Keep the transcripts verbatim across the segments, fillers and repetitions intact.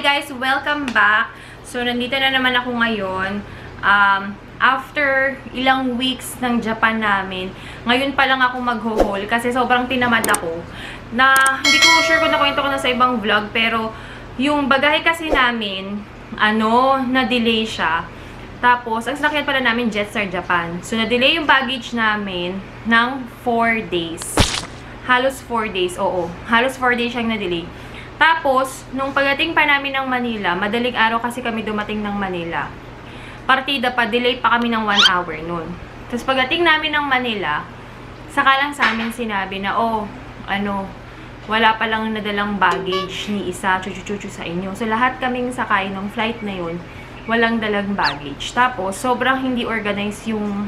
guys! Welcome back! So, nandito na naman ako ngayon. Um, after ilang weeks ng Japan namin, ngayon pa lang ako mag-haul kasi sobrang tinamad ako. Na, hindi ko sure kung nakwento ko na sa ibang vlog, pero yung bagahe kasi namin, ano, na-delay siya. Tapos, ang sinakyan pala namin, Jetstar Japan. So, na-delay yung baggage namin ng four days. Halos four days, oo. Halos four days siyang na-delay. Tapos, nung pagdating pa namin ng Manila, madaling araw kasi kami dumating ng Manila. Partida pa, delay pa kami ng one hour nun. Tapos pagdating namin ng Manila, saka lang sa amin sinabi na, oh, ano, wala palang nadalang baggage ni isa, chuchu-chuchu sa inyo. So, lahat kaming sakay ng flight na yun, walang dalang baggage. Tapos, sobrang hindi organized yung,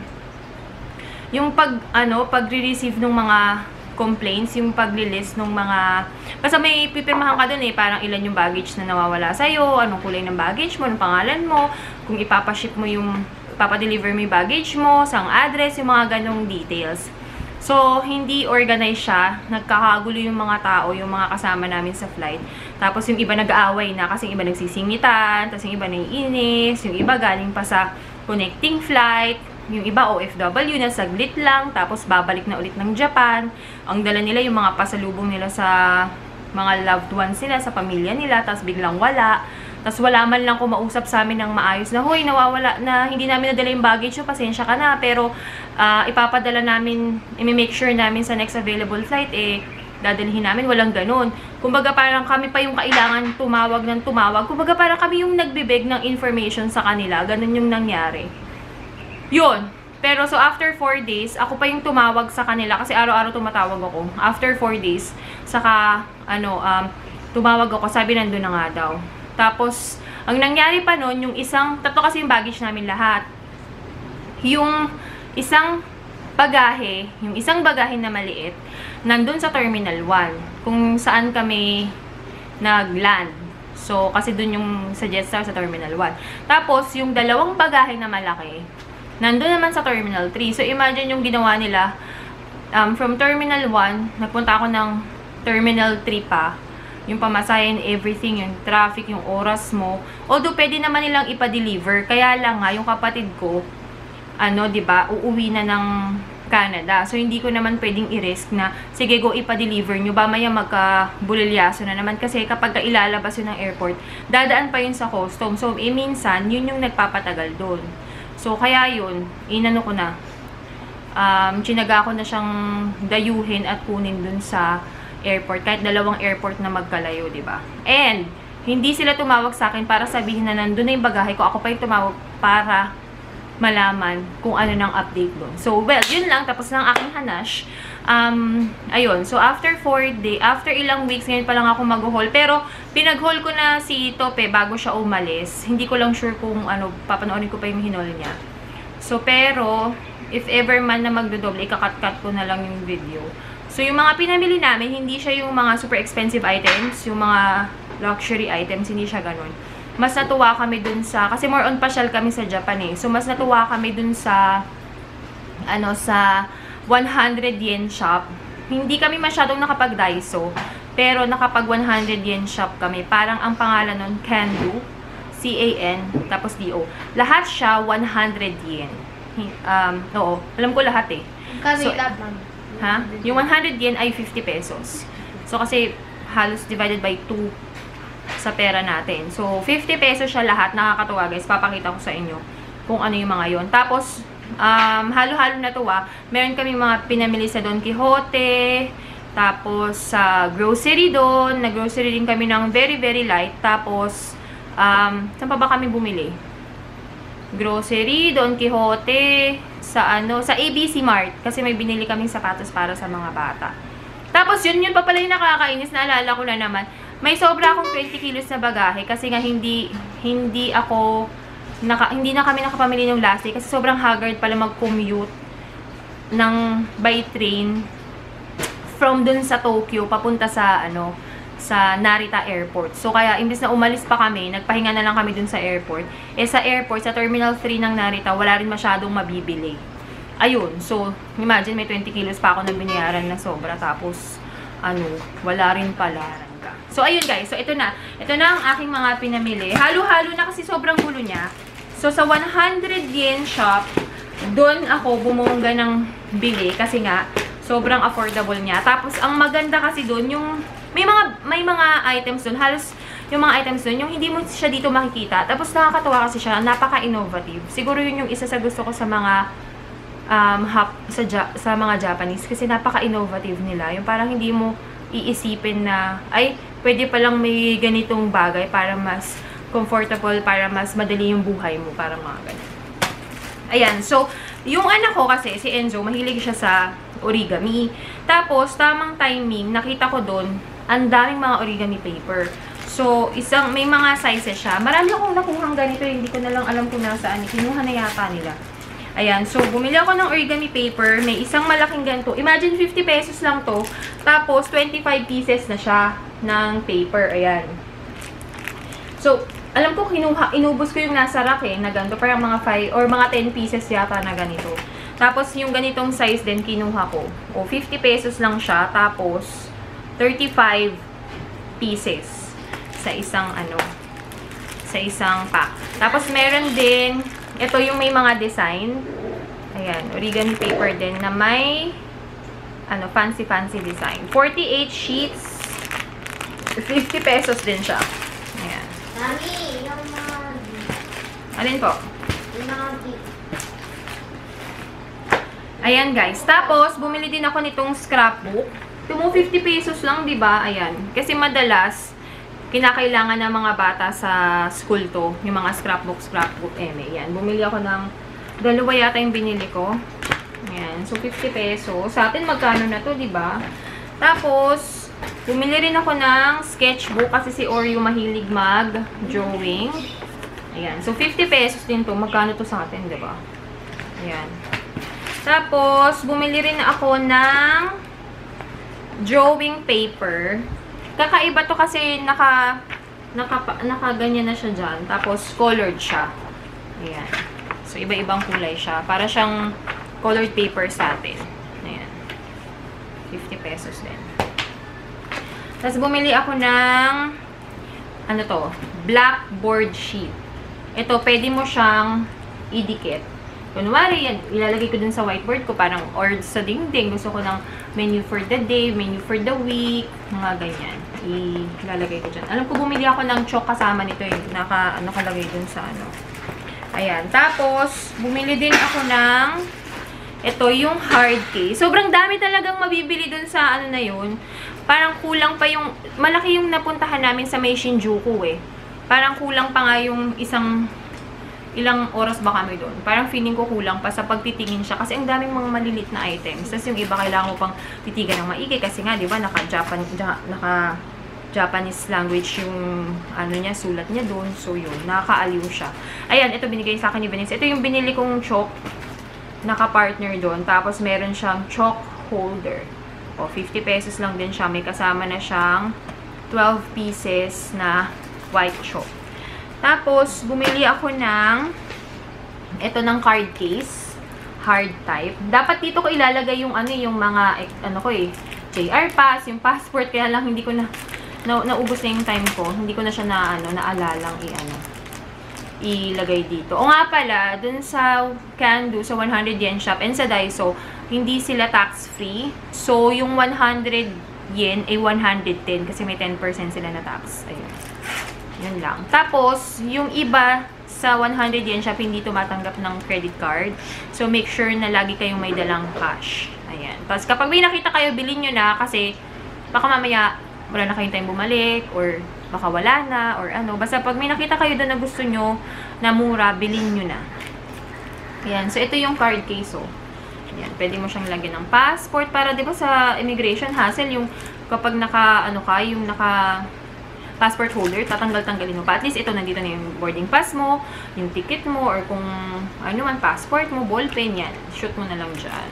yung pag, ano, pag-receive ng mga complaints, yung pag-list ng mga, basta may pipirmahan ka dun eh, parang ilan yung baggage na nawawala sa'yo, anong kulay ng baggage mo, anong pangalan mo, kung ipapaship mo yung, ipapadeliver mo yung baggage mo, sang address, yung mga ganong details. So, hindi organized siya, nagkakagulo yung mga tao, yung mga kasama namin sa flight. Tapos yung iba nag-aaway na kasi yung iba nagsisingitan, tapos yung iba naiinis, yung iba galing pa sa connecting flight, yung iba O F W na saglit lang, tapos babalik na ulit ng Japan. Ang dala nila yung mga pasalubong nila sa mga loved ones nila, sa pamilya nila, tapos biglang wala. Tapos wala man lang kumausap sa amin ng maayos na, hoy, nawawala na, hindi namin nadala yung baggage nyo, pasensya ka na, pero uh, ipapadala namin, i-make sure namin sa next available flight, eh, dadalhin namin, walang ganun. Kumbaga parang kami pa yung kailangan tumawag ng tumawag. Kumbaga parang kami yung nagbibig ng information sa kanila, ganun yung nangyari. Yun. Pero so after four days, ako pa yung tumawag sa kanila kasi araw-araw tumatawag ako. After four days, saka ano, um, tumawag ako, sabi nandun na nga daw. Tapos, ang nangyari pa nun, yung isang, tatlo kasi yung baggage namin lahat. Yung isang bagahe, yung isang bagahe na maliit, nandun sa Terminal one, kung saan kami nag-land. So, kasi dun yung sa Jetstar sa Terminal one. Tapos, yung dalawang bagahe na malaki, nandun naman sa Terminal three. So, imagine yung ginawa nila, um, from Terminal one, nagpunta ako ng Terminal three pa, yung pamasahe and everything, yung traffic, yung oras mo. Although, pwede naman nilang ipa-deliver. Kaya lang nga, yung kapatid ko, ano, diba, uuwi na ng Canada. So, hindi ko naman pwedeng i-risk na, sige, go ipa-deliver nyo. Ba, maya magka-bulilyaso na naman. Kasi kapag ilalabas yun ng airport, dadaan pa yun sa custom. So, eh, minsan, yun yung nagpapatagal doon. So, kaya yun, inano ko na. Um, chinaga ko na siyang dayuhin at kunin dun sa airport. Kahit dalawang airport na magkalayo, diba? And, hindi sila tumawag sa akin para sabihin na nandun na yung bagahe ko. Ako pa yung tumawag para malaman kung ano nang update doon. So, well, yun lang. Tapos ng aking hanash. Um, ayun. So, after four day, after ilang weeks, ngayon pa lang ako mag-haul. Pero, pinag-haul ko na si Tope bago siya umalis. Hindi ko lang sure kung ano, papanoorin ko pa yung hinol niya. So, pero, if ever man na magdodoble, ikakat-cut ko na lang yung video. So, yung mga pinamili namin, hindi siya yung mga super expensive items, yung mga luxury items, hindi siya ganun. Mas natuwa kami dun sa, kasi more on pasyal kami sa Japan eh. So, mas natuwa kami dun sa, ano, sa one hundred yen shop. Hindi kami masyadong nakapag-Daiso, pero nakapag one hundred yen shop kami. Parang ang pangalan nun, Can-Do, C A N, tapos D O. Lahat siya one hundred yen. Um, oo, alam ko lahat eh. Kasi So, ha? Yung one hundred yen ay fifty pesos. So, kasi halos divided by two sa pera natin. So, fifty pesos siya lahat. Nakakatuwa guys. Papakita ko sa inyo kung ano yung mga yon. Tapos, um, halo-halo na to ah. Meron kami mga pinamili sa Don Quixote. Tapos, sa uh, grocery doon. Nag-grocery din kami ng very, very light. Tapos, um, saan pa ba kami bumili? Grocery, Don Quixote, sa ano, sa A B C Mart. Kasi may binili kaming sapatos para sa mga bata. Tapos, yun, yun pa pala yung nakakainis. Naalala ko na naman. May sobra akong twenty kilos na bagahe. Kasi nga, hindi, hindi ako, naka, hindi na kami nakapamili ng last day. Kasi sobrang haggard pala mag-commute ng by train from dun sa Tokyo, papunta sa, ano, sa Narita Airport. So, kaya, imbes na umalis pa kami, nagpahinga na lang kami dun sa airport. Eh, sa airport, sa Terminal three ng Narita, wala rin masyadong mabibili. Ayun. So, imagine, may twenty kilos pa ako na binayaran na sobra. Tapos, ano, wala rin pala. So, ayun guys. So, ito na. Ito na ang aking mga pinamili. Halo-halo na kasi sobrang gulo niya. So, sa one hundred yen shop, doon ako bumongga ng bili kasi nga, sobrang affordable niya. Tapos, ang maganda kasi doon, yung may mga, may mga items doon. Halos, yung mga items doon, yung hindi mo siya dito makikita. Tapos, nakakatawa kasi siya. Napaka-innovative. Siguro yun yung isa sa gusto ko sa mga Um, hap, sa, sa mga Japanese kasi napaka-innovative nila. Yung parang hindi mo iisipin na, ay, pwede palang may ganitong bagay para mas comfortable, para mas madali yung buhay mo, parang mga ganun. Ayan, so, yung anak ko kasi, si Enzo, mahilig siya sa origami. Tapos, tamang timing, nakita ko doon, ang daming mga origami paper. So, isang, may mga sizes siya. Marami akong nakuhang ganito, hindi ko na lang alam kung nasaan. Kinuha na yata nila. Ayan, so bumili ako ng origami paper, may isang malaking ganito. Imagine fifty pesos lang to. Tapos twenty-five pieces na siya ng paper. Ayan. So, alam ko kinuha, inubos ko yung nasa rack eh, na ganito. Parang mga five or mga ten pieces yata na ganito. Tapos yung ganitong size din kinuha ko. O, fifty pesos lang siya. Tapos, thirty-five pieces sa isang ano, sa isang pack. Tapos meron din ito yung may mga design. Ayan, origami paper din na may ano, fancy-fancy design. forty-eight sheets. fifty pesos din siya. Ayan. Mami, yung mga... Alin po? Yung mga... Ayan guys. Tapos, bumili din ako nitong scrapbook. Ito mo fifty pesos lang, di ba? Ayan. Kasi madalas, kinakailangan ng mga bata sa school to, yung mga scrapbook, scrapbook, eme. Yan. Bumili ako ng, dalawa yata yung binili ko. Yan. So, fifty pesos. Sa atin, magkano na to, diba? Tapos, bumili rin ako ng sketchbook kasi si Oreo mahilig mag-drawing. Ayan. So, fifty pesos din to. Magkano to sa atin, diba? Ayan. Tapos, bumili rin ako ng drawing paper. Kakaiba to kasi naka, naka, naka ganyan na siya dyan. Tapos, colored siya. Ayan. So, iba-ibang kulay siya. Para siyang colored paper sa atin. Ayan. fifty pesos din. Tapos, bumili ako ng ano to? Blackboard sheet. Ito, pwede mo siyang idikit. Kunwari, yan, ilalagay ko dun sa whiteboard ko, parang, or sa dingding, gusto ko ng menu for the day, menu for the week, mga ganyan. Ilalagay ko dyan. Alam ko, bumili ako ng chalk kasama nito, eh. Naka, nakalagay dun sa ano. Ayan. Tapos, bumili din ako ng, ito, yung hard case. Sobrang dami talagang mabibili dun sa ano na yun. Parang kulang pa yung, malaki yung napuntahan namin sa may Shinjuku, eh. Parang kulang pa nga yung isang, ilang oras ba kami doon. Parang feeling ko kulang pa sa pagtitingin siya kasi ang daming mga malilit na items. Tapos yung iba kailangan mo pang titigan ng maigi kasi nga, di ba, naka-Japan, naka Japanese language yung ano niya, sulat niya doon. So yun, nakakaaliw siya. Ayan, ito binigay sa akin ni Venice. Ito yung binili kong chalk, naka-partner doon. Tapos meron siyang chalk holder. O, fifty pesos lang din siya. May kasama na siyang twelve pieces na white chalk. Tapos, bumili ako ng ito ng card case. Hard type. Dapat dito ko ilalagay yung ano, yung mga, ano ko eh, J R pass, yung passport. Kaya lang hindi ko na, na naubos na yung time ko. Hindi ko na siya na, ano, naalalang i-ano, ilagay dito. O nga pala, dun sa Kandu, sa one hundred yen shop, and sa Daiso, hindi sila tax-free. So, yung one hundred yen ay one hundred ten kasi may ten percent sila na tax. Ayun. Yun lang. Tapos, yung iba sa one hundred yen shop, hindi tumatanggap ng credit card. So, make sure na lagi kayong may dalang cash. Ayan. Tapos, kapag may nakita kayo, bilhin nyo na kasi baka mamaya wala na kayong time bumalik or baka wala na or ano. Basta pag may nakita kayo doon na gusto nyo na mura, bilhin nyo na. Ayan. So, ito yung card case, oh. Ayan. Pwede mo siyang lagyan ng passport para, di ba, sa immigration hassle, yung kapag naka, ano ka, yung naka passport holder, tatanggal-tanggalin mo pa. At least ito, nandito na yung boarding pass mo, yung ticket mo, or kung ano man, passport mo, ballpen, yan. Shoot mo na lang dyan.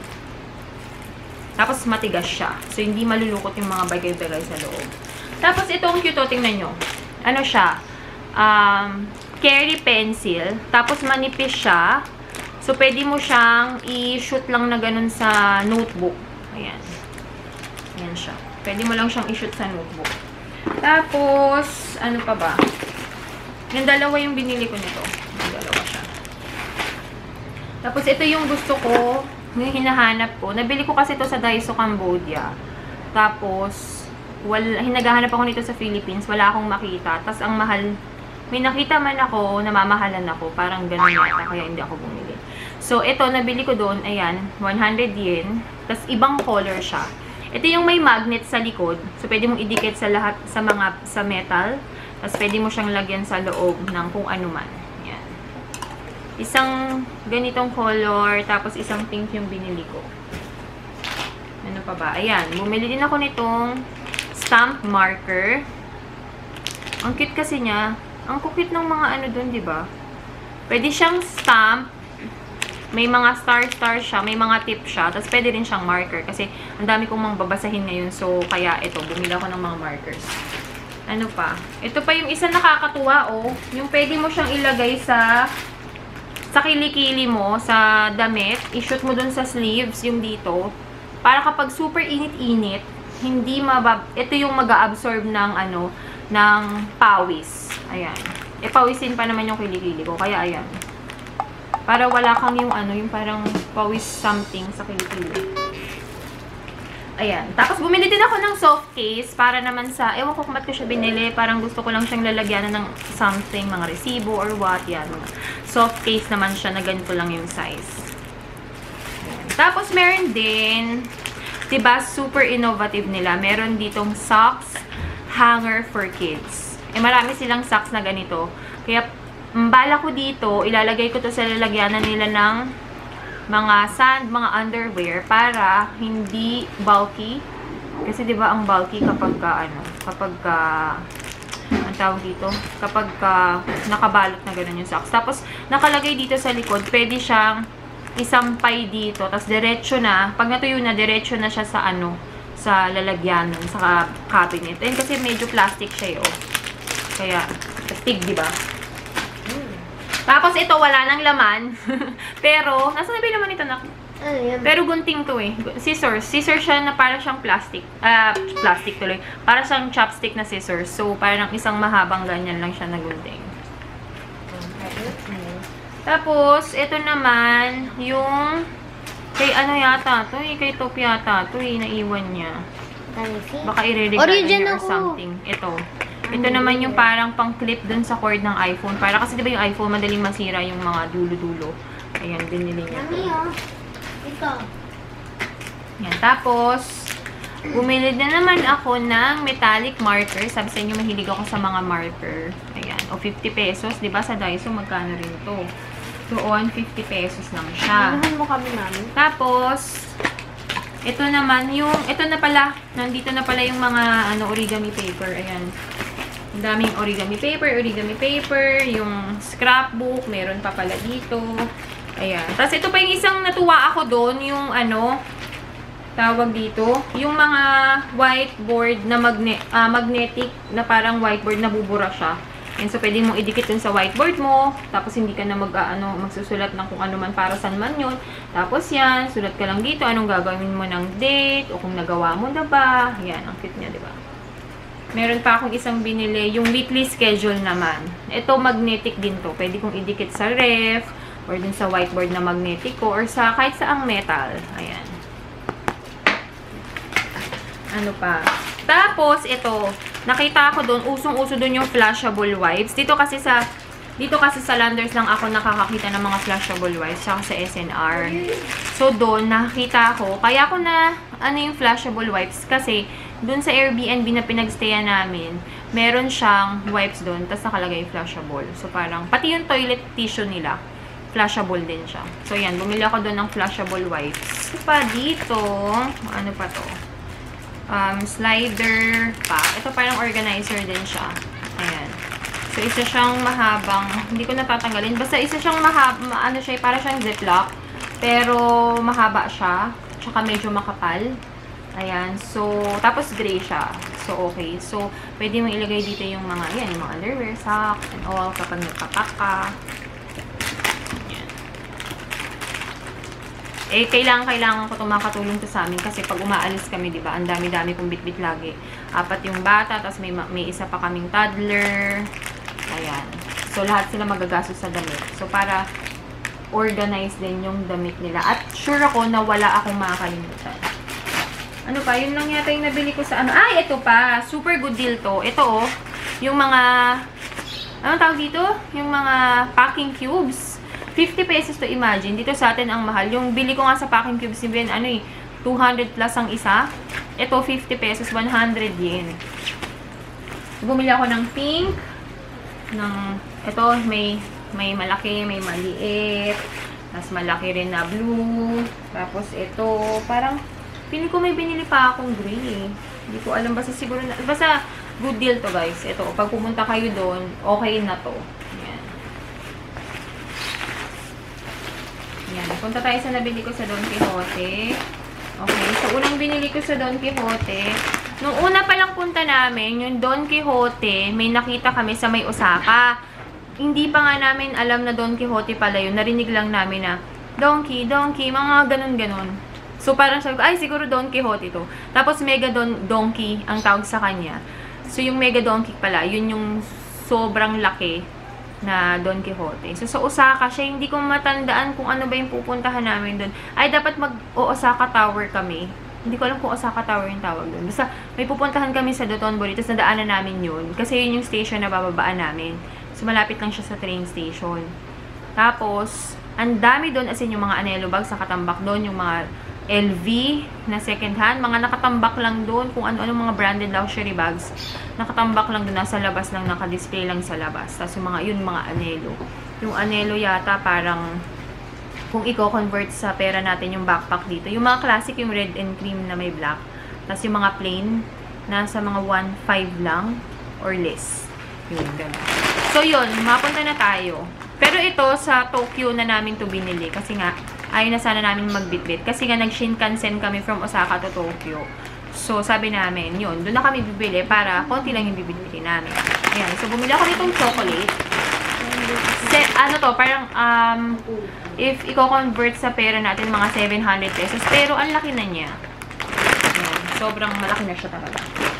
Tapos, matigas siya. So, hindi malulukot yung mga bagay-bagay sa loob. Tapos, ito ang cute, tingnan nyo. Ano siya? Um, carry pencil. Tapos, manipis siya. So, pwede mo siyang i-shoot lang na ganun sa notebook. Ayan. Ayan siya. Pwede mo lang siyang i-shoot sa notebook. Tapos, ano pa ba? Yung dalawa yung binili ko nito. Yung dalawa siya. Tapos, ito yung gusto ko, yung hinahanap ko. Nabili ko kasi ito sa Daiso, Cambodia. Tapos, wala, hinagahanap ako nito sa Philippines. Wala akong makita. Tapos, ang mahal, may nakita man ako, namamahalan ako. Parang ganun yata, kaya hindi ako bumili. So, ito, nabili ko doon, ayan, one hundred yen. Tapos, ibang color siya. Ito yung may magnet sa likod. So, pwede mong idikit sa lahat, sa mga, sa metal. Tapos, pwede mo siyang lagyan sa loob ng kung ano man. Ayan. Isang ganitong color, tapos isang pink yung binili ko. Ano pa ba? Ayan, bumili din ako nitong stamp marker. Ang cute kasi niya. Ang cute ng mga ano doon, di ba? Pwede siyang stamp. May mga star-star siya, may mga tip siya, tapos pwede rin siyang marker kasi ang dami kong mga babasahin ngayon, so kaya ito, bumili ako ng mga markers. Ano pa? Ito pa yung isa nakakatuwa, oh. Yung pwede mo siyang ilagay sa sa kilikili mo, sa damit, i-shoot mo dun sa sleeves, yung dito, para kapag super init-init, hindi mabab... Ito yung mag-absorb ng, ano, ng pawis. Ayan. E, pawisin pa naman yung kilikili ko, kaya ayan. Para wala kang yung ano, yung parang pawis something sa kilikili. Ayan. Tapos, bumili din ako ng soft case para naman sa, ewan ko kung ba't ko siya binili. Parang gusto ko lang siyang lalagyan ng something, mga resibo or what. Yan. Soft case naman siya na ganito lang yung size. Ayan. Tapos, meron din, diba, super innovative nila. Meron ditong socks hanger for kids. Eh, marami silang socks na ganito. Kaya, bala ko dito, ilalagay ko to sa lalagyanan nila ng mga sand, mga underwear para hindi bulky. Kasi 'di ba ang bulky kapag ka ano, kapag ka ang tawag dito, kapag ka nakabalot na ganun yung socks. Tapos nakalagay dito sa likod, pwede siyang isampay dito, tapos diretso na, pag natuyo na diretso na siya sa ano, sa lalagyanan, sa cabinet. And kasi medyo plastic siya, oh. Kaya plastic, 'di ba? Tapos, ito, wala nang laman. Pero, nasa nabi naman ito na? Ano yan? Pero, gunting to eh. Scissors. Scissors siya na para siyang plastic. Ah, uh, plastic tuloy. Para siyang chopstick na scissors. So, parang isang mahabang ganyan lang siya na gunting. Tapos, ito naman, yung kay ano yata to eh. Kay Top yata to eh. Naiwan niya. Baka i-regalo niya or something. Ito. Ito naman yung parang pang-clip dun sa cord ng iPhone. Para kasi diba yung iPhone, madaling masira yung mga dulo-dulo. Ayan, binili niya. Mami, oh. Ito. Yan. Tapos, bumili din naman ako ng metallic marker. Sabi sa inyo, mahilig ako sa mga marker. Ayan. O, fifty pesos. Diba sa Daiso, magkano rin to? Doon, fifty pesos lang siya. Ano mo kami, mami? Tapos, ito naman, yung, ito na pala, nandito na pala yung mga, ano, origami paper. Ayan. Ang daming origami paper, origami paper, yung scrapbook, meron pa pala dito. Ayan. Tapos ito pa yung isang natuwa ako doon, yung ano, tawag dito, yung mga whiteboard na magne uh, magnetic, na parang whiteboard na bubura siya. And so, pwede mong idikit dun sa whiteboard mo, tapos hindi ka na mag, uh, ano, magsusulat ng kung ano man para saan man yun. Tapos yan, sulat ka lang dito, anong gagawin mo ng date, o kung nagawa mo na ba. Yan, ang cute niya, diba? Meron pa akong isang binili, yung weekly schedule naman. Ito, magnetic din to. Pwede kong idikit sa ref, or dun sa whiteboard na magnetic ko, or sa kahit saang metal. Ayan. Ano pa? Tapos, ito, nakita ko dun, usong-uso dun yung flashable wipes. Dito kasi sa, dito kasi sa Landers lang ako nakakakita ng mga flashable wipes, saka sa S N R. So, dun, nakita ko, kaya ko na, ano yung flashable wipes, kasi, dun sa Airbnb na pinagstayan namin, meron siyang wipes dun, tapos nakalagay flashable. So, parang, pati yung toilet tissue nila, flashable din siya. So, yan, bumili ako dun ng flashable wipes. Ito pa dito, ano pa to? Um, slider pa. Ito parang organizer din siya. Ayan. So, isa siyang mahabang, hindi ko natatanggalin. Basta isa siyang mahaba, ano siya, para siyang ziplock. Pero, mahaba siya. Tsaka medyo makapal. Ayan. So, tapos gray siya. So, okay. So, pwede mo ilagay dito yung mga, yan, yung mga underwear, socks, and all, kapag nagpapak ka. Ayan. Eh, kailangan, kailangan ko tumakatulong to sa amin kasi pag umaalis kami, di ba, ang dami-dami kong bit-bit lagi. Apat yung bata, tapos may, may isa pa kaming toddler. Ayan. So, lahat sila magagastos sa damit. So, para organize din yung damit nila. At sure ako na wala akong makakalimutan. Ano pa? Yun lang yata yung nabili ko sa ano. Ay, ito pa. Super good deal to. Ito oh. Yung mga, ano tawag dito? Yung mga packing cubes. fifty pesos to, imagine. Dito sa atin ang mahal. Yung bili ko nga sa packing cubes ni Ben, ano eh, two hundred plus ang isa. Ito, fifty pesos, one hundred yen. Bumili ako ng pink. Ng, ito, may, may malaki, may maliit. Mas malaki rin na blue. Tapos ito, parang, pili ko may binili pa akong gray eh. Hindi ko alam, basta siguro na, basta good deal to guys. Ito, pag pumunta kayo doon, okay na to. Yan. Punta tayo sa nabili ko sa Don Quijote. Okay. So, unang binili ko sa Don Quijote. Nung una palang punta namin, yung Don Quijote, may nakita kami sa may Osaka. Hindi pa nga namin alam na Don Quijote pala yun. Narinig lang namin na, Donkey, Donkey, mga ganun-ganun. So, parang sabi ko, ay, siguro Don Quijote to. Tapos, Mega Don Donkey ang tawag sa kanya. So, yung Mega Donkey pala, yun yung sobrang laki na Don Quijote. So, sa Osaka, siya hindi ko matandaan kung ano ba yung pupuntahan namin doon. Ay, dapat mag-Osaka Tower kami. Hindi ko alam kung Osaka Tower yung tawag doon. Basta, may pupuntahan kami sa Dotonbori, tapos nadaanan namin yun. Kasi yun yung station na bababaan namin. So, malapit lang siya sa train station. Tapos, ang dami doon, as in yung mga Anello bags, nakatambak doon, yung mga L V na second hand, mga nakatambak lang doon, kung ano-ano mga branded luxury bags, nakatambak lang doon, nasa labas lang, nakadisplay lang sa labas. Tapos yung mga, yun mga Anello. Yung Anello yata parang, kung i-convert sa pera natin yung backpack dito, yung mga classic, yung red and cream na may black. Tapos yung mga plain, nasa mga one five lang, or less. Yun, ganun. So yun, mapunta na tayo. Pero ito, sa Tokyo na namin to binili, kasi nga, ayaw na sana namin magbitbit. Kasi nga, nag-Shinkansen kami from Osaka to Tokyo. So, sabi namin, yun, doon na kami bibili para konti lang yung bibili namin. Ayan. So, bumili ako nitong chocolate. Se, ano to, parang, um, if i-convert sa pera natin, mga seven hundred pesos. Pero, ang laki na niya. Ayan. Sobrang malaki na siya talaga.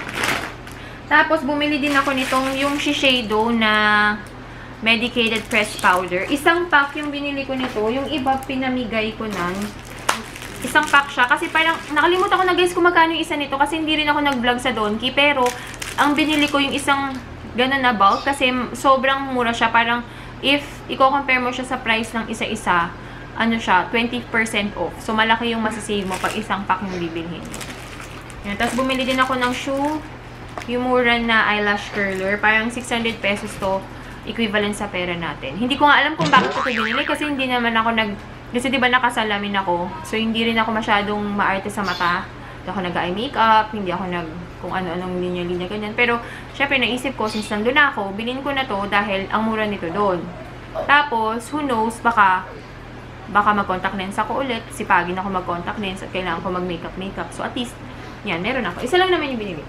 Tapos, bumili din ako nitong, yung Shiseido na medicated pressed powder. Isang pack yung binili ko nito. Yung iba, pinamigay ko nan. Isang pack siya. Kasi parang, nakalimutan ko na guys kung magkano yung isa nito. Kasi hindi rin ako nag-vlog sa Donkey. Pero, ang binili ko yung isang ganun na bulk. Kasi sobrang mura siya. Parang, if i-compare mo siya sa price ng isa-isa, ano siya, twenty percent off. So, malaki yung masasave mo pag isang pack yung bibilhin mo. Yan. Tapos, bumili din ako ng shoe. Yung mura na eyelash curler. Parang six hundred pesos to. Equivalent sa pera natin. Hindi ko nga alam kung bakit ko ito binili kasi hindi naman ako nag... Kasi diba nakasalamin ako. So, hindi rin ako masyadong maarte sa mata. Hindi ako nag-eye makeup. Hindi ako nag... kung ano-anong linya-linya ganyan. Pero, syempre, naisip ko, since nandun ako, bilhin ko na to dahil ang mura nito doon. Tapos, who knows, baka baka mag-contact lens ako ulit. Sipagin ako mag-contact lens at kailangan ko mag-makeup-makeup. So, at least, yan, meron ako. Isa lang naman yung binili.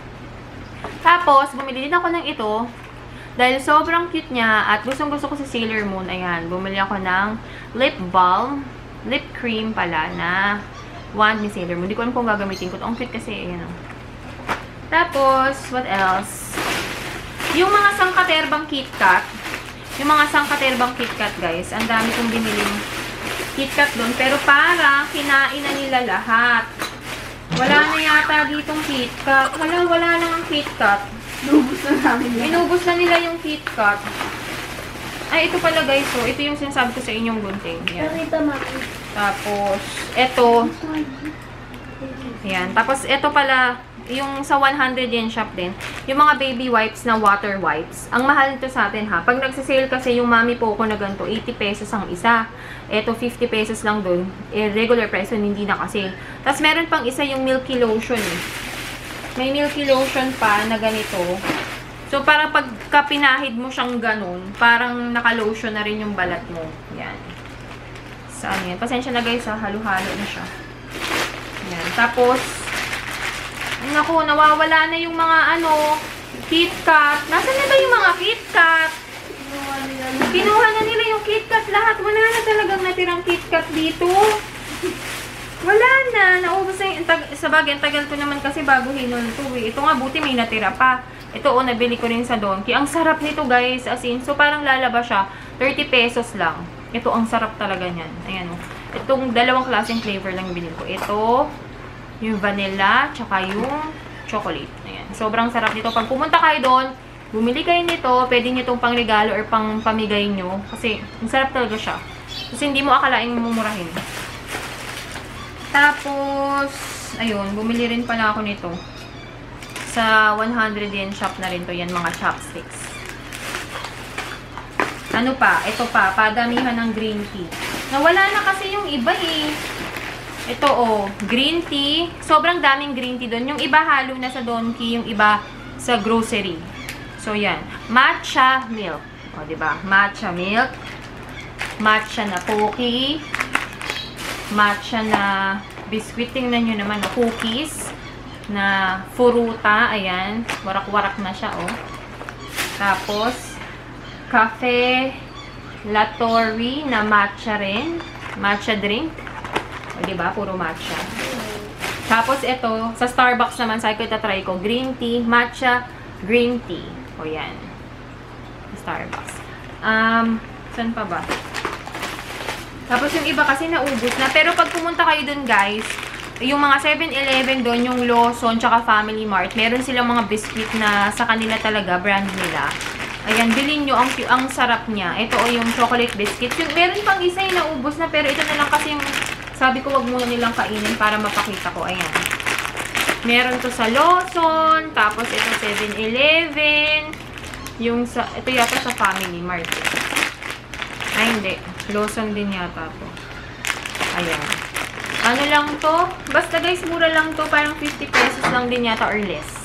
Tapos, bumili din ako ng ito. Dahil sobrang cute niya at gustong gusto ko sa Sailor Moon, ayan, bumili ako ng lip balm, lip cream pala na wand ni Sailor Moon. Hindi ko alam kung gagamitin ko. Ang cute kasi, ayan o. Tapos, what else? Yung mga sangkaterbang KitKat, yung mga sangkaterbang KitKat guys, ang dami kong biniling KitKat doon. Pero parang kinain na nila lahat. Wala na yata ditong KitKat. Wala, wala na ang KitKat. Inubos na namin yan. Inubos na nila yung KitKat. Ay, ito pala guys. So, ito yung sinasabi ko sa inyong gunting. Yan. Nakita maki. Tapos, ito. Yan. Tapos, ito pala, yung sa one hundred yen shop din, yung mga baby wipes na water wipes. Ang mahal nito sa atin ha. Pag nagsisale kasi yung Mami Poco na ganito, eighty pesos ang isa. Ito, fifty pesos lang dun. Eh, regular price yun, hindi nakasale. Tapos, meron pang isa yung Milky Lotion eh. May Milky Lotion pa na ganito. So, parang pagka pinahid mo siyang ganun, parang naka-lotion na rin yung balat mo. Yan. Saan yan? Pasensya na guys ha, halo-halo na siya. Yan. Tapos, naku, nawawala na yung mga ano, KitKat. Nasaan na ba yung mga KitKat? Kinuha na nila yung KitKat lahat. Wala na talagang natirang KitKat dito. Wala na. Naubos na yung, tag- sa bagay, ang tagal ko naman kasi bago hinol to eh. Ito nga, buti may natira pa. Ito, oh, nabili ko rin sa Donkey. Ang sarap nito, guys. As in, so parang lalabas siya. thirty pesos lang. Ito, ang sarap talaga niyan. Ayan, oh. Itong dalawang klaseng flavor lang yung binili ko. Ito, yung vanilla, tsaka yung chocolate. Ayan. Sobrang sarap nito. Pag pumunta kayo doon, bumili kayo nito, pwede nyo itong pangregalo or pang pamigay nyo. Kasi, ang sarap talaga siya. Kasi hindi mo akalaing mumurahin. Tapos, ayun, bumili rin pala ako nito. Sa one hundred yen shop na rin to. Yan, mga chopsticks. Ano pa? Ito pa, padamihan ng green tea. Nawala na kasi yung iba eh. Ito oh, green tea. Sobrang daming green tea doon. Yung iba halo na sa Donkey, yung iba sa grocery. So yan, matcha milk. O, diba? Matcha milk. Matcha na pocky. Matcha na biscuit. Tingnan nyo naman, cookies. Na furuta. Ayan. Warak-warak na siya, oh. Tapos, cafe latori na matcha rin. Matcha drink. O, diba? Puro matcha. Tapos, ito, sa Starbucks naman, sa ko itatry ko, green tea, matcha, green tea. O, yan. Starbucks. Um, saan pa ba? Tapos, yung iba kasi naubos na. Pero, pag pumunta kayo dun, guys, yung mga seven eleven doon, yung Lawson, tsaka Family Mart, meron silang mga biscuit na sa kanila talaga, brand nila. Ayan, bilhin nyo. Ang, ang sarap niya. Ito o yung chocolate biscuit. Yung, meron pang isa yung naubos na, pero ito na lang kasi yung sabi ko wag muna nilang kainin para mapakita ko. Ayan. Meron to sa Lawson. Tapos ito seven eleven. Yung sa, ito yata sa Family Mart. Ay, hindi. Lawson din yata to. Ayan. Ano lang to? Basta guys, mura lang to. Parang fifty pesos lang din yata or less.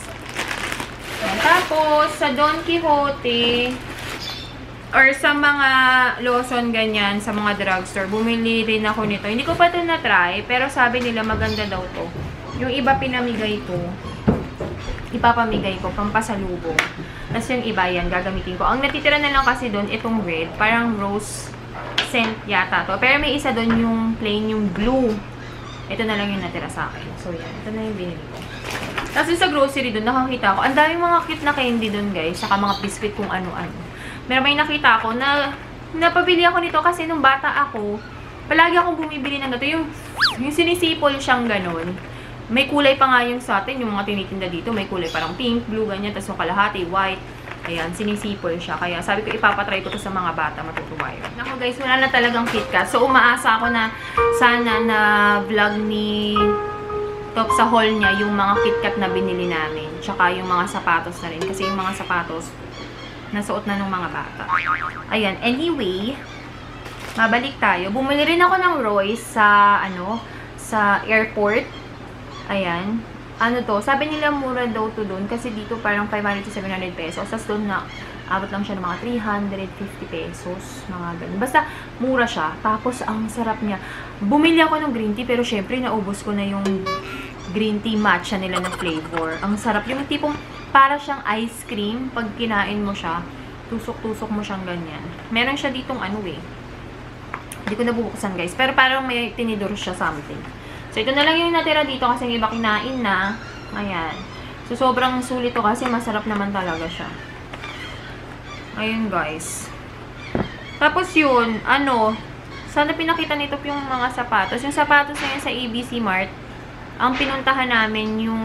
Tapos, sa Don Quixote, or sa mga Lawson ganyan, sa mga drugstore, bumili rin ako nito. Hindi ko pa ito na-try, pero sabi nila maganda daw to. Yung iba pinamigay ko, ipapamigay ko, pampasalubong. Tapos yung iba yan, gagamitin ko. Ang natitira na lang kasi doon, itong red, parang rose scent yata to. Pero may isa doon yung plain, yung blue. Ito na lang yung natira sa akin. So yan, ito na yung binili ko. Tapos sa grocery doon, nakakita ko, ang daming mga cute na candy doon, guys. Saka mga biscuit kung ano-ano. Pero may nakita ako na napabili ako nito kasi nung bata ako, palagi akong bumibili ng gato. Yung, yung sinisipol siyang ganun. May kulay pa nga yung sa atin, yung mga tinitinda dito. May kulay parang pink, blue, ganyan. Tapos yung kalahati, white. Ayan, sinisipol siya. Kaya sabi ko, ipapatry ko to sa mga bata, matutuwa yun. Naku guys, wala na talagang KitKat. So umaasa ako na sana na vlog ni Top sa haul niya, yung mga KitKat na binili namin. Tsaka yung mga sapatos na rin. Kasi yung mga sapatos, nasuot na ng mga bata. Ayan, anyway, mabalik tayo. Bumili rin ako ng Royce sa, ano, sa airport. Ayan. Ano to, sabi nila mura daw to doon. Kasi dito parang five hundred to seven hundred pesos. Tapos doon na, abot lang siya ng mga three hundred fifty pesos. Mga ganun. Basta, mura siya. Tapos, ang sarap niya. Bumili ako ng green tea, pero syempre, naubos ko na yung green tea matcha nila ng flavor. Ang sarap. Yung tipong para siyang ice cream. Pag kinain mo siya, tusok-tusok mo siyang ganyan. Meron siya ditong ano eh. Hindi ko nabubuksan guys. Pero parang may tinidor siya something. So, ito na lang yung natira dito kasi yung iba kinain na. Ayan. So, sobrang sulit to kasi masarap naman talaga siya. Ayun guys. Tapos yun, ano, sana pinakita nito yung mga sapatos. Yung sapatos na yun sa A B C Mart, ang pinuntahan namin yung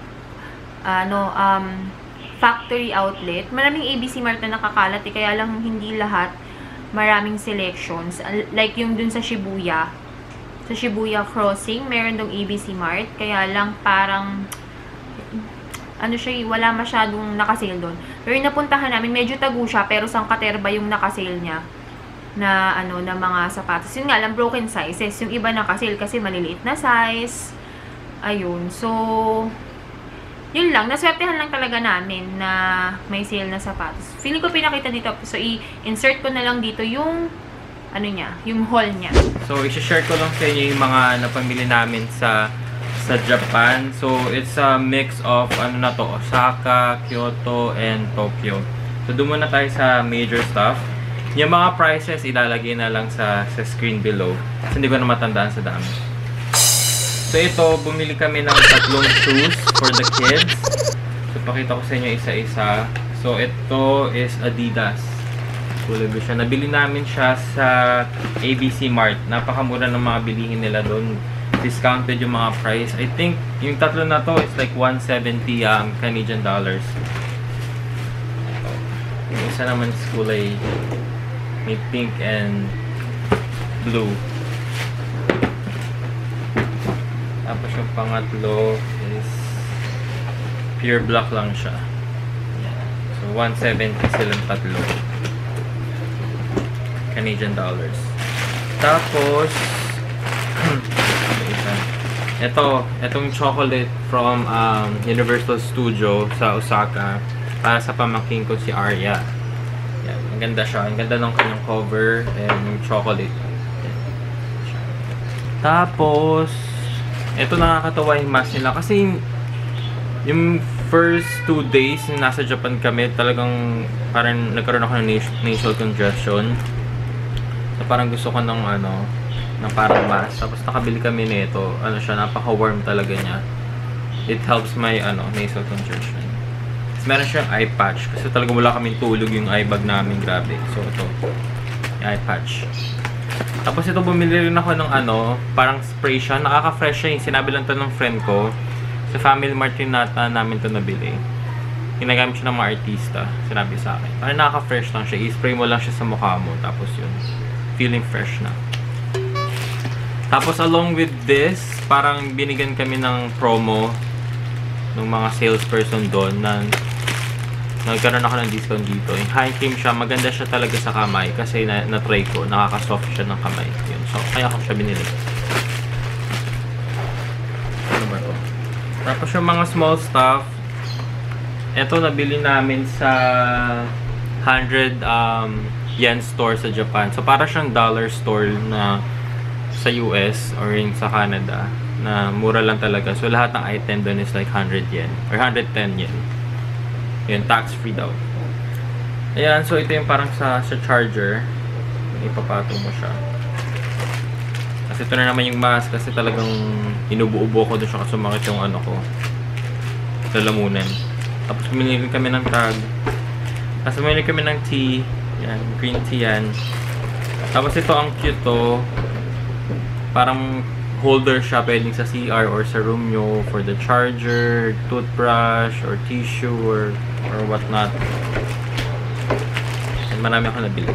ano, um, factory outlet. Maraming A B C Mart na nakakalat eh, kaya lang hindi lahat maraming selections. Like yung dun sa Shibuya. Sa Shibuya Crossing, meron dong A B C Mart. Kaya lang parang ano siya, wala masyadong nakasale doon. Pero yung napuntahan namin, medyo tago siya, pero sangkaterba yung nakasale niya na ano, na mga sapatos. Yun nga lang, broken sizes. Yung iba nakasale kasi maliliit na size. Ayun. So, yun lang. Naswertehan lang talaga namin na may sale na sapatos. Feeling ko pinakita dito. So, i-insert ko na lang dito yung ano niya, yung haul niya. So, i-share ko lang sa inyo yung mga napamili namin sa sa Japan. So, it's a mix of ano na to, Osaka, Kyoto, and Tokyo. So, doon muna tayo sa major stuff. Yung mga prices, ilalagay na lang sa, sa screen below. Kasi hindi ko na matandaan sa dami. So ito, bumili kami ng tatlong shoes for the kids. So pakita ko sa inyo isa-isa. So ito is Adidas. Kulay blue siya. Nabili namin siya sa A B C Mart. Napakamura ng mga bilihin nila doon. Discounted yung mga price. I think yung tatlo na to is like one seventy um, Canadian dollars. Yung isa naman is kulay may pink and blue. Tapos yung pangatlo is pure black lang siya. Yan. So, one seventy silang tatlo. Canadian dollars. Tapos, ito, itong chocolate from um, Universal Studio sa Osaka para sa pamangkin ko si Arya. Yan. Ang ganda siya. Ang ganda ng kanyang cover and yung chocolate. Yan. Tapos, ito nakakatawa yung mask nila kasi yung first two days na nasa Japan kami, talagang parang nagkaroon ako ng nasal congestion. So parang gusto ko ng ano, ng parang mask. Tapos nakabili kami nito. Ano siya, napaka-warm talaga niya. It helps my ano, nasal congestion. Tapos meron siyang eye patch kasi talagang wala kaming tulog yung eye bag namin, grabe. So ito, yung eye patch. Tapos ito, bumili rin ako ng ano, parang spray siya. Nakaka-fresh siya. Sinabi lang to ng friend ko. Sa Family Mart rin nata namin to nabili. Ginagamit siya ng mga artista. Sinabi sa akin. Parang nakaka-fresh lang siya. I-spray mo lang siya sa mukha mo. Tapos yun. Feeling fresh na. Tapos along with this, parang binigyan kami ng promo ng mga salesperson doon na nagkaroon ako ng discount dito. Yung hand cream siya, maganda siya talaga sa kamay kasi na, na-try ko, nakaka-soft siya ng kamay. Yun. So, kaya ko siya binili. Ano ba ito? Tapos yung mga small stuff, ito nabili namin sa one hundred um, yen store sa Japan. So, para siyang dollar store na sa U S or in sa Canada na mura lang talaga. So, lahat ng item doon is like one hundred yen or one hundred ten yen. Yun, tax-free daw. Ayan, so ito yung parang sa, sa charger. Ipapatong mo siya. Kasi ito na naman yung mask kasi talagang inubo-ubo ko doon siya kasi sumakit yung ano ko. Lalamunan. Tapos bumili kami ng tag. Tapos bumili kami ng tea. Yan, green tea yan. Tapos ito ang cute to. Parang holder siya pwedeng sa C R or sa room nyo for the charger, toothbrush, or tissue, or, or whatnot. And marami ako nabili.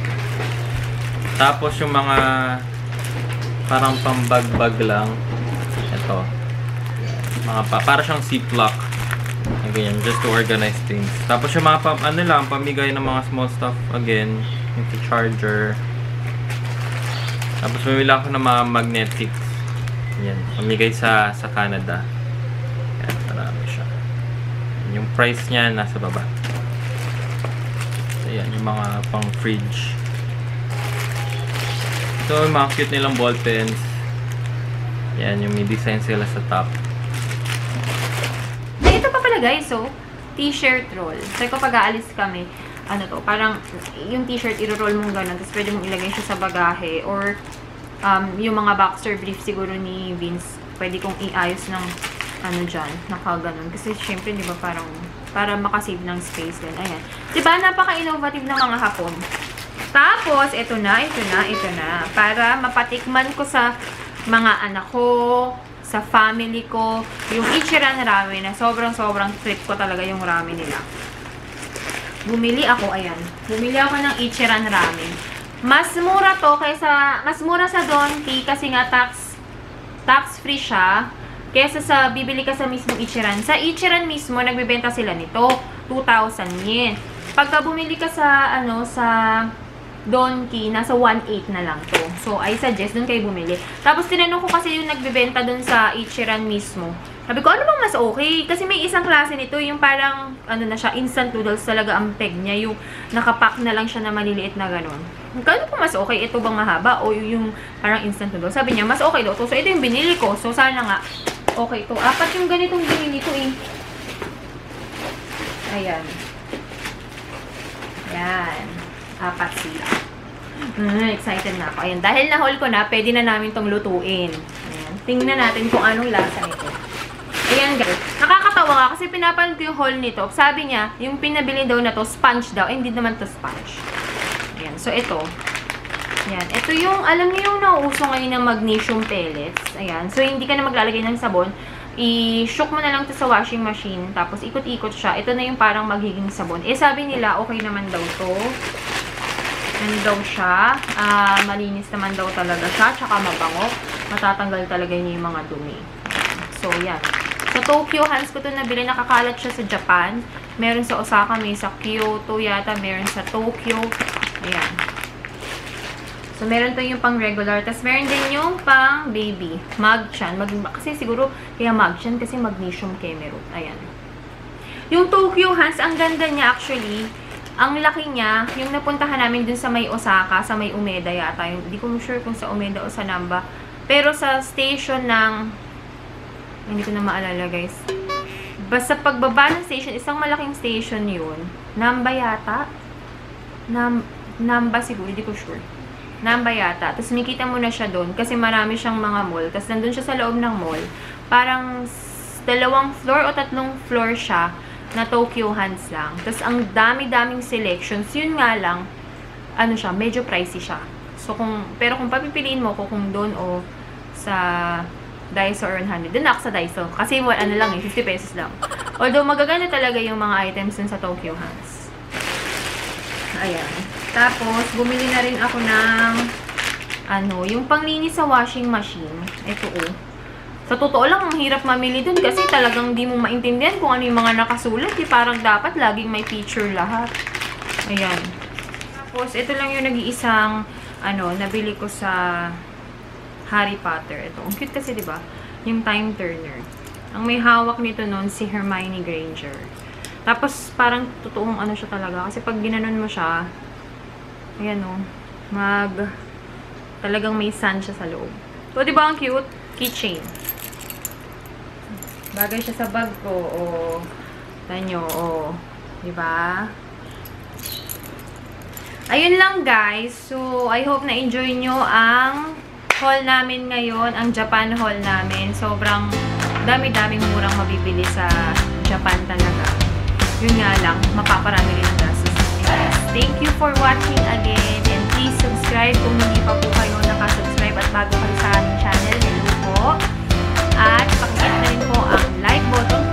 Tapos yung mga parang pambag-bag lang. Ito. Mga pa, para siyang ziplock. Ganyan, just to organize things. Tapos yung mga pam, ano lang, pamigay ng mga small stuff again. Yung charger. Tapos mamili ako ng mga magnetics. Yan, pamigay sa sa Canada. Yan, marami siya. Yung price niya nasa baba. So, yan, yung mga pang fridge. Ito, yung mga cute nilang ball pens. Yan, yung may design sila sa top. Na ito pa pala guys, so, t-shirt roll. So, kapag aalis kami, ano to, parang yung t-shirt, iro-roll mong ganun, tapos pwede mong ilagay siya sa bagahe, or Um, yung mga boxer brief siguro ni Vince, pwede kong iayos ng ano dyan, nakaganon. Kasi syempre, di ba, parang para makasave ng space din. Ayan. Di ba, napaka-innovative ng mga Hapon. Tapos, ito na, ito na, ito na. Para mapatikman ko sa mga anak ko, sa family ko, yung Ichiran ramen na sobrang-sobrang trip ko talaga yung ramen nila. Bumili ako, ayan. Bumili ako ng Ichiran ramen. Mas mura to kaysa, mas mura sa Donki kasi nga tax, tax free siya kaysa sa bibili ka sa mismong Ichiran. Sa Ichiran mismo, nagbebenta sila nito, two thousand yen. Pagka bumili ka sa, ano, sa Donki, nasa one eight na lang to. So, I suggest dun kayo bumili. Tapos, tinanong ko kasi yung nagbebenta dun sa Ichiran mismo. Sabi ko, ano bang mas okay? Kasi may isang klase nito, yung parang, ano na siya, instant noodles talaga ang peg niya. Yung nakapack na lang siya na maliliit na gano'n. Kano po mas okay? Ito bang mahaba? O yung parang instant noodles? Sabi niya, mas okay daw to. So, ito yung binili ko. So, sana nga, okay to. Apat yung ganitong binili ko eh. Ayan. Ayan. Apat sila. Mm, excited na ako. Ayan. Dahil na-haul ko na, pwede na namin tong lutuin. Ayan. Tingnan natin kung anong lasa nito. Ayan guys. Nakakatawa nga kasi pinapanood ko yung haul nito. Sabi niya, yung pinabili daw na to, sponge daw. Eh, hindi naman to sponge. Ayan. So, ito. Ayan. Ito yung, alam niyo yung nauuso ngayon ng magnesium pellets. Ayan. So, hindi ka na maglalagay ng sabon. I-shook mo na lang to sa washing machine. Tapos, ikot-ikot siya. Ito na yung parang magiging sabon. Eh, sabi nila, okay naman daw to. Ano daw siya. Uh, malinis naman daw talaga siya. Tsaka mabango. Matatanggal talaga niya yung mga dumi. So, yan. Sa Tokyo Hands ko ito nabili. Nakakalat siya sa Japan. Meron sa Osaka, may sa Kyoto yata. Meron sa Tokyo. Ayan. So, meron to yung pang regular. Tapos, meron din yung pang baby. Magchan. Mag, kasi siguro, kaya Magchan kasi magnesium kemerut. Ayan. Yung Tokyo Hands, ang ganda niya actually. Ang laki niya, yung napuntahan namin dun sa may Osaka, sa may Umeda yata. Hindi ko sure kung sa Umeda o sa Namba. Pero sa station ng hindi ko na maalala, guys. Basta pagbaba ng station, isang malaking station yun. Namba yata? Nam Namba siguro, hindi ko sure. Namba yata. Tapos makita mo na siya doon kasi marami siyang mga mall. Tapos nandun siya sa loob ng mall. Parang dalawang floor o tatlong floor siya na Tokyo Hands lang. Tapos ang dami-daming selections. Yun nga lang, ano siya, medyo pricey siya. So kung, pero kung papipiliin mo ko kung doon o sa Daiso or one hundred. Doon ako sa Daiso. Kasi well, ano lang eh, fifty pesos lang. Although magaganda talaga yung mga items dun sa Tokyo Hands. Ayan. Tapos, bumili na rin ako ng ano, yung panglinis sa washing machine. Ito oh. Sa totoo lang, ang hirap mamili dun kasi talagang di mo maintindihan kung ano yung mga nakasulat. Eh, parang dapat laging may picture lahat. Ayan. Tapos, ito lang yung nag-iisang ano, nabili ko sa Harry Potter. Ito. Ang cute kasi, di ba? Yung time turner. Ang may hawak nito nun, si Hermione Granger. Tapos, parang totoong ano siya talaga. Kasi pag ginanon mo siya, ayan o, mag, talagang may sun siya sa loob. So, di ba ang cute? Keychain. Bagay siya sa bag ko. O, tanyo, o, di ba? Ayun lang, guys. So, I hope na-enjoy nyo ang haul namin ngayon, ang Japan haul namin. Sobrang dami-daming murang mabibili sa Japan talaga. Yun nga lang, mapaparami rin ang gastos. Thank you for watching again and please subscribe kung hindi pa po kayo nakasubscribe at bago kayo sa aming channel. Hello po. At pakikita na rin po ang like button